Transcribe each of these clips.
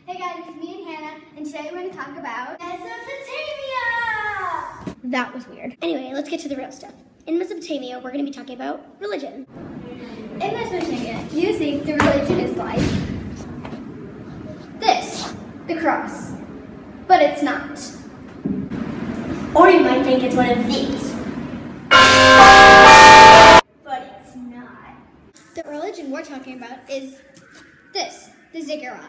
Hey guys, it's me and Hannah, and today we're going to talk about Mesopotamia! That was weird. Anyway, let's get to the real stuff. In Mesopotamia, we're going to be talking about religion. In Mesopotamia, you think the religion is like this, the cross, but it's not. Or you might think it's one of these. But it's not. The religion we're talking about is this, the ziggurat.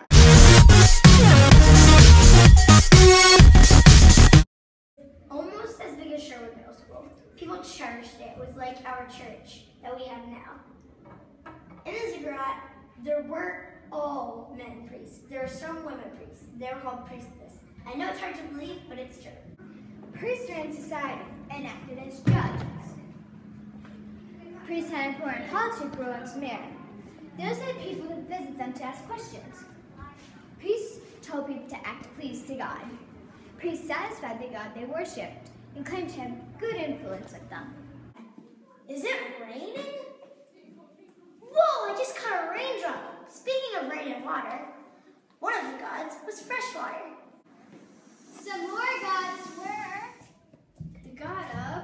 Almost as big as Sherwood Middle School. People cherished it. It was like our church that we have now. In the ziggurat, there weren't all men priests. There are some women priests. They're called priestesses. I know it's hard to believe, but it's true. Priests ran society and acted as judges. Priests had important politic role in Sumeria. Those had people to visit them to ask questions. Priests told people to act pleased to God. Priests satisfied the God they worshipped and claimed to have good influence with them. Is it raining? Whoa, I just caught a raindrop. Speaking of rain and water, one of the gods was fresh water. Some more gods were the god of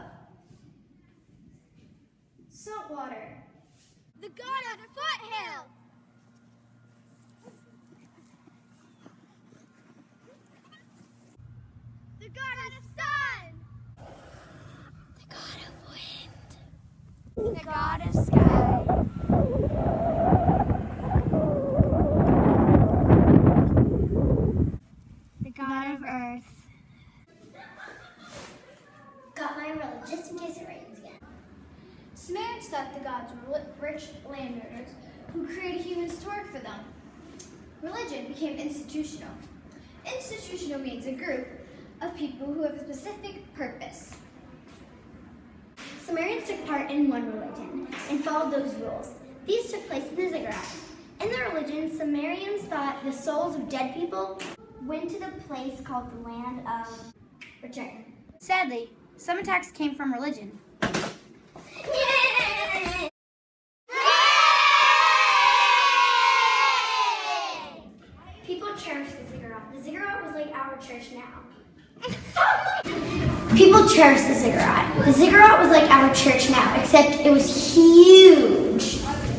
salt water, the god of the foothills, the god of the sun, the god of wind, the god of sky, the god of earth. Got my umbrella just in case it rains again. Sumerians thought the gods were rich landowners who created humans to work for them. Religion became institutional. Institutional means a group of people who have a specific purpose. Sumerians took part in one religion and followed those rules. These took place in the ziggurat. In their religion, Sumerians thought the souls of dead people went to the place called the land of return. Sadly, some attacks came from religion. People cherished the ziggurat. The ziggurat was like our church now. People cherished the ziggurat. The ziggurat was like our church now, except it was huge.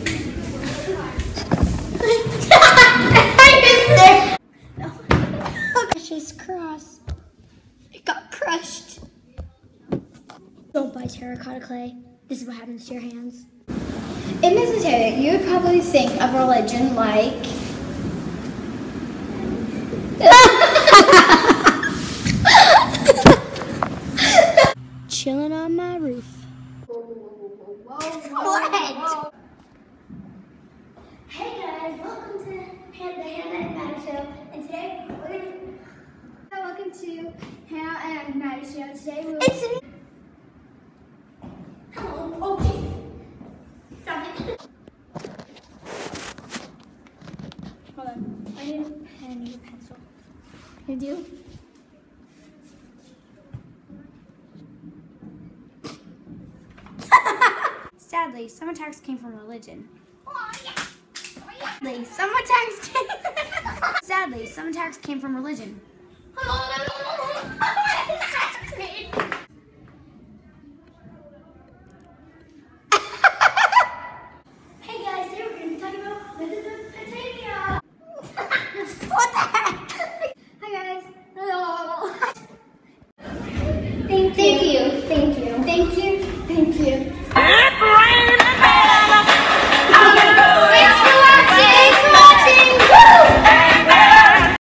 Precious cross. It got crushed. Don't buy terracotta clay. This is what happens to your hands. In Mesopotamia, you would probably think of religion like Chilling on my roof. What? Hey guys, welcome to the Hannah and Maddie Show, and today welcome to Hannah and Maddie Show. Today we'll hello. Oh Jesus. Stop it. Hold on. I need a pen, I need a pencil. You do? Sadly, some attacks came from religion. Sadly, some attacks came from religion. Hey guys, today we're going to be talking about Mesopotamia. What the heck? Hi guys. Thank you. Thank you. Thank you. Thank you.